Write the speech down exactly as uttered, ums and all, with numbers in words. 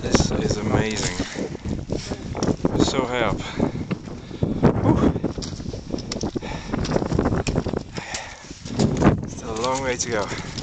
This is amazing. We're so high up. Whew. Still a long way to go.